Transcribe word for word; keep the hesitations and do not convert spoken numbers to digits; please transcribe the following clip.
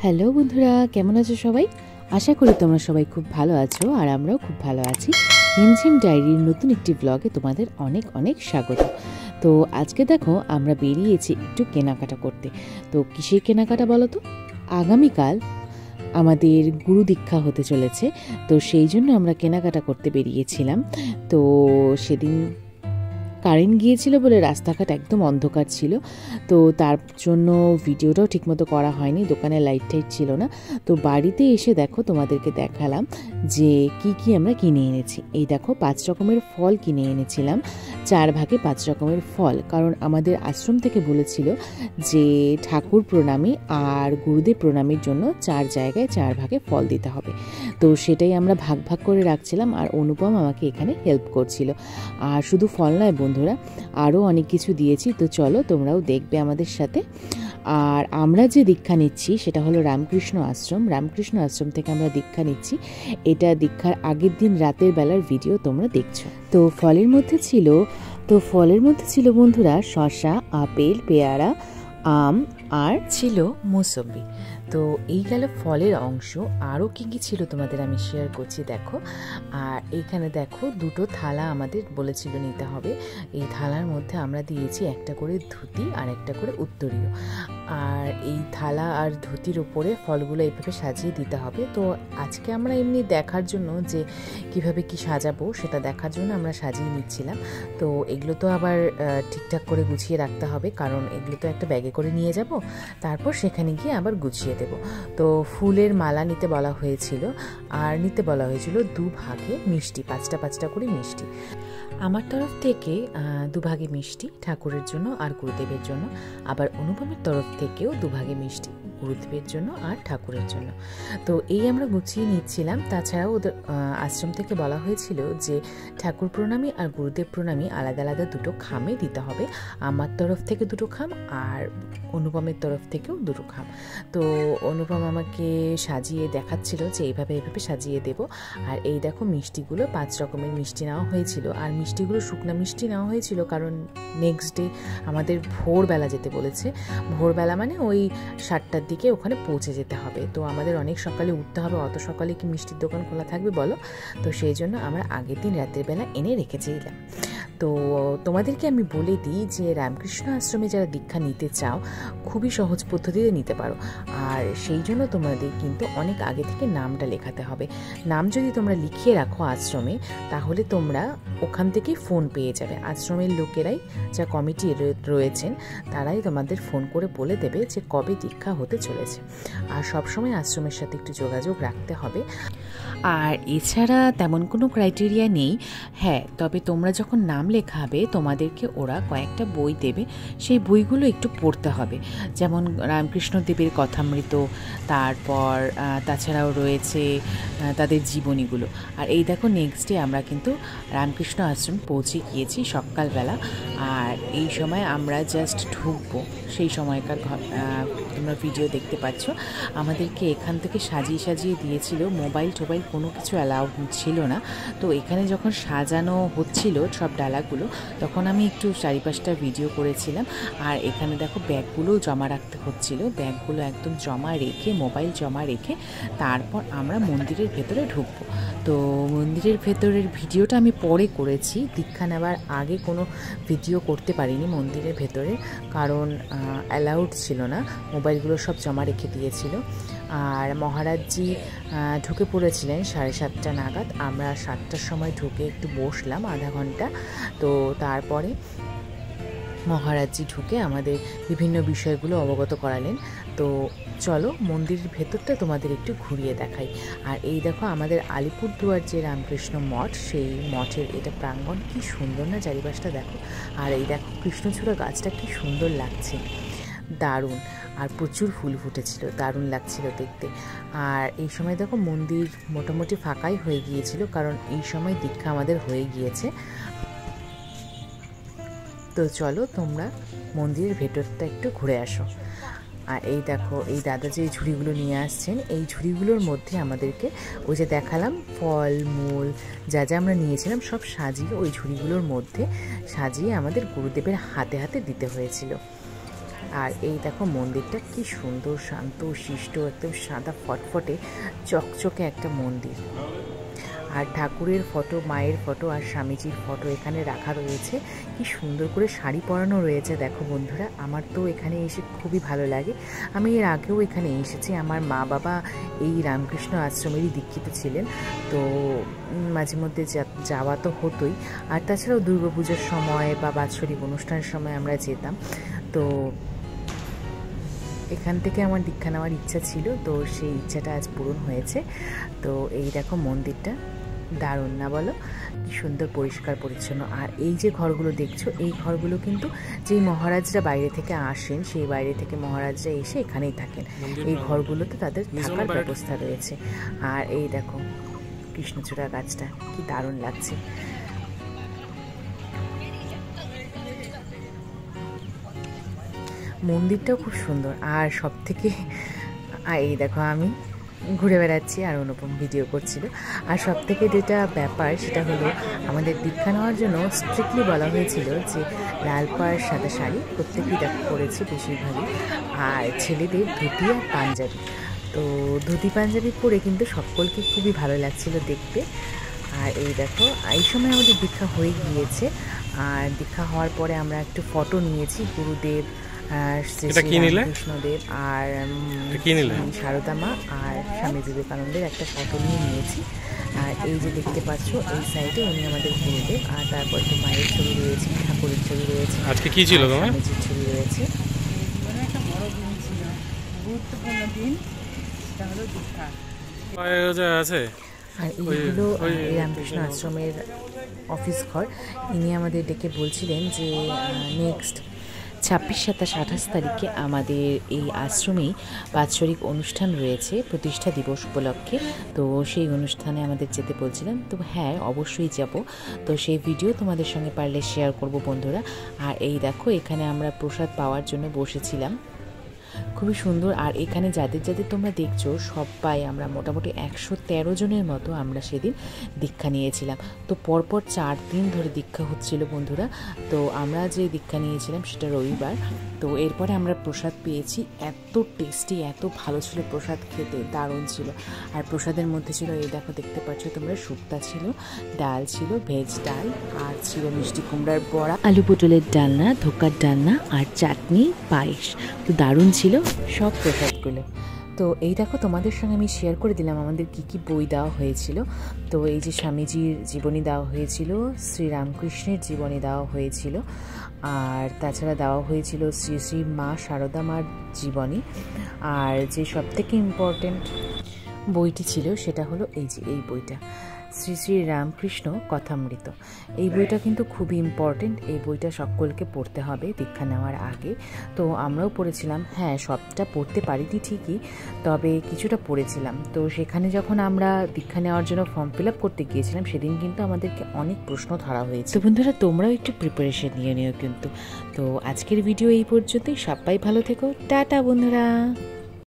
Hello বন্ধুরা, কেমন আছো সবাই? আশা করি তোমরা সবাই খুব ভালো আছো আর আমরাও খুব ভালো আছি। হিমঝিম ডায়েরির নতুন একটি ব্লগে তোমাদের অনেক অনেক স্বাগত। তো আজকে দেখো আমরা বেরিয়েছি একটু কেনাকাটা করতে। তো কিসের কেনাকাটা বলো তো? আগামীকাল আমাদের গুরু দীক্ষা হতে চলেছে, তো সেই জন্য আমরা কেনাকাটা করতে বেরিয়েছিলাম। তো সেদিন কারেন্ট গিয়েছিল বলে রাস্তাঘাট একদম অন্ধকার ছিল, তো তার জন্য ভিডিওটাও ঠিকমতো করা হয়নি, দোকানে লাইট টাইট ছিল না। তো বাড়িতে এসে দেখো তোমাদেরকে দেখালাম যে কি কি আমরা কিনে এনেছি। এই দেখো পাঁচ রকমের ফল কিনে এনেছিলাম, চার ভাগে পাঁচ রকমের ফল, কারণ আমাদের আশ্রম থেকে বলেছিল যে ঠাকুর প্রণামী আর গুরুদেব প্রণামীর জন্য চার জায়গায় চার ভাগে ফল দিতে হবে। তো সেটাই আমরা ভাগ ভাগ করে রাখছিলাম, আর অনুপম আমাকে এখানে হেল্প করছিল। আর শুধু ফল নয় বন্ধুরা, আরও অনেক কিছু দিয়েছি, তো চলো তোমরাও দেখবে আমাদের সাথে। আর আমরা যে দীক্ষা নিচ্ছি সেটা হলো রামকৃষ্ণ আশ্রম। রামকৃষ্ণ আশ্রম থেকে আমরা দীক্ষা নিচ্ছি। এটা দীক্ষার আগের দিন রাতের বেলার ভিডিও তোমরা দেখছো। তো ফলের মধ্যে ছিল তো ফলের মধ্যে ছিল বন্ধুরা শসা, আপেল, পেয়ারা, আম আর ছিল মৌসম্বি। তো এই গেল ফলের অংশ। আরও কী কী ছিল তোমাদের আমি শেয়ার করছি, দেখো। আর এইখানে দেখো দুটো থালা আমাদের বলেছিল নিতে হবে। এই থালার মধ্যে আমরা দিয়েছি একটা করে ধুতি আর একটা করে উত্তরীয়। আর এই থালা আর ধুতির উপরে ফলগুলো এইভাবে সাজিয়ে দিতে হবে। তো আজকে আমরা এমনি দেখার জন্য যে কিভাবে কি সাজাবো সেটা দেখার জন্য আমরা সাজিয়ে নিচ্ছিলাম। তো এগুলো তো আবার ঠিকঠাক করে গুছিয়ে রাখতে হবে, কারণ এগুলো তো একটা ব্যাগে করে নিয়ে যাব, তারপর সেখানে গিয়ে আবার গুছিয়ে দেব। তো ফুলের মালা নিতে বলা হয়েছিল, আর নিতে বলা হয়েছিল দু ভাগে মিষ্টি, পাঁচটা পাঁচটা করে মিষ্টি। আমার তরফ থেকে দুভাগে মিষ্টি ঠাকুরের জন্য আর গুরুদেবের জন্য, আবার অনুপমের তরফ থেকেও দুভাগে মিষ্টি গুরুদেবের জন্য আর ঠাকুরের জন্য। তো এই আমরা গুছিয়ে নিচ্ছিলাম। তাছাড়াও ওদের আশ্রম থেকে বলা হয়েছিল যে ঠাকুর প্রণামী আর গুরুদেব প্রণামী আলাদা আলাদা দুটো খামে দিতে হবে। আমার তরফ থেকে দুটো খাম আর অনুপমের তরফ থেকেও দুটো খাম। তো অনুপম আমাকে সাজিয়ে দেখাচ্ছিল যে এইভাবে এইভাবে সাজিয়ে দেব। আর এই দেখো মিষ্টিগুলো পাঁচ রকমের মিষ্টি নেওয়া হয়েছিল, আর মিষ্টিগুলো শুকনা মিষ্টি নেওয়া হয়েছিল কারণ নেক্সট ডে আমাদের ভোরবেলা যেতে বলেছে। ভোরবেলা মানে ওই সাতটার দিকে ওখানে পৌঁছে যেতে হবে। তো আমাদের অনেক সকালে উঠতে হবে, অত সকালে কি মিষ্টির দোকান খোলা থাকবে বলো? তো সেই জন্য আমরা আগের দিন রাতের বেলা এনে রেখেছিলাম। তো তোমাদেরকে আমি বলে দিই যে রামকৃষ্ণ আশ্রমে যারা দীক্ষা নিতে চাও খুবই সহজ পদ্ধতিতে নিতে পারো। আর সেই জন্য তোমাদের কিন্তু অনেক আগে থেকে নামটা লেখাতে হবে। নাম যদি তোমরা লিখিয়ে রাখো আশ্রমে, তাহলে তোমরা ওখান থেকেই ফোন পেয়ে যাবে। আশ্রমের লোকেরাই, যা কমিটি রয়েছেন, তারাই তোমাদের ফোন করে বলে দেবে যে কবে দীক্ষা হতে চলেছে। আর সবসময় আশ্রমের সাথে একটু যোগাযোগ রাখতে হবে। আর এছাড়া তেমন কোনো ক্রাইটেরিয়া নেই। হ্যাঁ, তবে তোমরা যখন নাম লেখাবে তোমাদেরকে ওরা কয়েকটা বই দেবে, সেই বইগুলো একটু পড়তে হবে। যেমন রামকৃষ্ণ দেবের কথামৃত, তারপর তাছাড়াও রয়েছে তাদের জীবনীগুলো। আর এই দেখো নেক্সট ডে আমরা কিন্তু রামকৃষ্ণ আশ্রম পৌঁছে গিয়েছি সকালবেলা। আর এই সময় আমরা জাস্ট ঢুকবো, সেই সময়কার তোমরা ভিডিও দেখতে পাচ্ছ। আমাদেরকে এখান থেকে সাজিয়ে সাজিয়ে দিয়েছিল, মোবাইল টোবাইল কোনো কিছু অ্যালাউ ছিল না। তো এখানে যখন সাজানো হচ্ছিল সব ডালাগুলো, তখন আমি একটু চারিপাশটা ভিডিও করেছিলাম। আর এখানে দেখো ব্যাগগুলো জমা রাখতে হচ্ছিল, ব্যাগগুলো একদম জমা রেখে, মোবাইল জমা রেখে তারপর আমরা মন্দিরের ভেতরে ঢুকবো। তো মন্দিরের ভেতরের ভিডিওটা আমি পরে করেছি, দীক্ষা নেওয়ার আগে কোনো ভিডিও করতে পারিনি মন্দিরের ভেতরে, কারণ অ্যালাউড ছিল না, মোবাইলগুলো সব জমা রেখে দিয়েছিল। আর মহারাজজি ঢুকে পড়েছিলেন সাড়ে সাতটা নাগাদ। আমরা সাতটার সময় ঢুকে একটু বসলাম আধা ঘন্টা। তো তারপরে মহারাজজি ঢুকে আমাদের বিভিন্ন বিষয়গুলো অবগত করালেন। তো চলো মন্দিরের ভেতরটা তোমাদের একটু ঘুরিয়ে দেখাই। আর এই দেখো আমাদের আলিপুরদুয়ার যে রামকৃষ্ণ মঠ, সেই মঠের এটা প্রাঙ্গণ, কি সুন্দর না চারিপাশটা দেখো। আর এই দেখো কৃষ্ণচূড়া গাছটা কি সুন্দর লাগছে, দারুণ। আর প্রচুর ফুল ফুটেছিল, দারুণ লাগছিল দেখতে। আর এই সময় দেখো মন্দির মোটামুটি ফাঁকাই হয়ে গিয়েছিল, কারণ এই সময় দীক্ষা আমাদের হয়ে গিয়েছে। তো চলো তোমরা মন্দিরের ভেতরটা একটু ঘুরে আসো। আর এই দেখো এই দাদা যে ঝুড়িগুলো নিয়ে আসছেন, এই ঝুড়িগুলোর মধ্যে আমাদেরকে ওই যে দেখালাম ফল মূল যা যা আমরা নিয়েছিলাম সব সাজিয়ে ওই ঝুড়িগুলোর মধ্যে সাজিয়ে আমাদের গুরুদেবের হাতে হাতে দিতে হয়েছিল। আর এই দেখো মন্দিরটা কি সুন্দর, শান্ত শিষ্ট, একদম সাদা ফটফটে চকচকে একটা মন্দির। আর ঠাকুরের ফটো, মায়ের ফটো আর স্বামীজির ফটো এখানে রাখা রয়েছে। কি সুন্দর করে শাড়ি পরানো রয়েছে দেখো বন্ধুরা। আমার তো এখানে এসে খুবই ভালো লাগে। আমি এর আগেও এখানে এসেছি। আমার মা বাবা এই রামকৃষ্ণ আশ্রমেরই দীক্ষিত ছিলেন, তো মাঝে মধ্যে যাওয়া তো হতোই। আর তাছাড়াও দুর্গাপুজোর সময় বা বাৎসরিক অনুষ্ঠানের সময় আমরা যেতাম। তো এখান থেকে আমার দীক্ষা নেওয়ার ইচ্ছা ছিল, তো সেই ইচ্ছাটা আজ পূরণ হয়েছে। তো এই দেখো মন্দিরটা দারুণ না বলো, কি সুন্দর পরিষ্কার পরিচ্ছন্ন। আর এই যে ঘরগুলো দেখছো, এই ঘরগুলো কিন্তু যেই মহারাজরা বাইরে থেকে আসেন, সেই বাইরে থেকে মহারাজরা এসে এখানেই থাকেন। এই ঘরগুলোতে তাদের থাকার ব্যবস্থা রয়েছে। আর এই দেখো কৃষ্ণচূড়া গাছটা কি দারুণ লাগছে। মন্দিরটাও খুব সুন্দর। আর সব থেকে এই দেখো আমি ঘুরে বেড়াচ্ছি আর অনুপম ভিডিও করছিল। আর সব থেকে যেটা ব্যাপার সেটা হলো, আমাদের দীক্ষা নেওয়ার জন্য স্ট্রিক্টলি বলা হয়েছিল যে লাল পাড় সাদা শাড়ি প্রত্যেকেই দেখা করেছে বেশিরভাগই, আর ছেলেদের ধুতি আর পাঞ্জাবি। তো ধুতি পাঞ্জাবি পরে কিন্তু সকলকে খুবই ভালো লাগছিল দেখতে। আর এই দেখো এই সময় আমাদের দীক্ষা হয়ে গিয়েছে। আর দীক্ষা হওয়ার পরে আমরা একটু ফটো নিয়েছি গুরুদেব, কৃষ্ণদেব আর সারদা মা আর স্বামী বিবেকানন্দের একটা ফটো নিয়ে নিয়েছি। আর এই যে দেখতে পাচ্ছ এই সাইডে উনি আমাদের গুরুদেব। আর তারপর তো মায়ের ছবি রয়েছে, ঠাকুরের ছবি রয়েছে, আজকে কি ছিল তোমার স্বামীজির ছবি রয়েছে। একটা বড় দিন ছিল, গুরুত্বপূর্ণ দিন, সেটা হলো দীক্ষা আছে। আর এইগুলো রামকৃষ্ণ আশ্রমের অফিস ঘর। ইনি আমাদের ডেকে বলছিলেন যে নেক্সট ছাব্বিশ সাতাশ আঠাশ তারিখে আমাদের এই আশ্রমেই বাৎসরিক অনুষ্ঠান রয়েছে প্রতিষ্ঠা দিবস উপলক্ষে। তো সেই অনুষ্ঠানে আমাদের যেতে বলছিলেন। তো হ্যাঁ অবশ্যই যাব। তো সেই ভিডিও তোমাদের সঙ্গে পারলে শেয়ার করব বন্ধুরা। আর এই দেখো এখানে আমরা প্রসাদ পাওয়ার জন্য বসেছিলাম, খুবই সুন্দর। আর এখানে যাদের যাদের তোমরা দেখছো সবাই আমরা মোটামুটি একশো তেরো জনের মতো আমরা সেদিন দীক্ষা নিয়েছিলাম। তো পরপর চার দিন ধরে দীক্ষা হচ্ছিল বন্ধুরা। তো আমরা যে দীক্ষা নিয়েছিলাম সেটা রবিবার। তো এরপরে আমরা প্রসাদ পেয়েছি, এত টেস্টি, এত ভালো ছিল প্রসাদ, খেতে দারুণ ছিল। আর প্রসাদের মধ্যে ছিল এই দেখো দেখতে পাচ্ছ তোমরা, শুক্তা ছিল, ডাল ছিল, ভেজ ডাল, আর ছিল মিষ্টি কুমড়ার বড়া, আলু পটলের ডালনা, ধোকার ডালনা আর চাটনি, পায়েস। তো দারুণ ছিল সব প্রসাদগুলো। তো এই দেখো তোমাদের সঙ্গে আমি শেয়ার করে দিলাম আমাদের কি কি বই দেওয়া হয়েছিল। তো এই যে স্বামীজির জীবনী দেওয়া হয়েছিল, শ্রী রামকৃষ্ণের জীবনী দেওয়া হয়েছিল, আর তাছাড়া দেওয়া হয়েছিল শ্রী শ্রী মা সারদা মার জীবনী। আর যে সব থেকে ইম্পর্টেন্ট বইটি ছিল সেটা হলো এই যে এই বইটা, শ্রী শ্রী রামকৃষ্ণ কথামৃত। এই বইটা কিন্তু খুবই ইম্পর্টেন্ট। এই বইটা সকলকে পড়তে হবে দীক্ষা নেওয়ার আগে। তো আমরাও পড়েছিলাম। হ্যাঁ সবটা পড়তে পারিনি ঠিকই, তবে কিছুটা পড়েছিলাম। তো সেখানে যখন আমরা দীক্ষা নেওয়ার জন্য ফর্ম ফিল আপ করতে গিয়েছিলাম সেদিন কিন্তু আমাদেরকে অনেক প্রশ্ন ধরা হয়েছে। তো বন্ধুরা তোমরাও একটু প্রিপারেশন নিয়ে নিও কিন্তু। তো আজকের ভিডিও এই পর্যন্তই। সবাই ভালো থেকো, টাটা বন্ধুরা।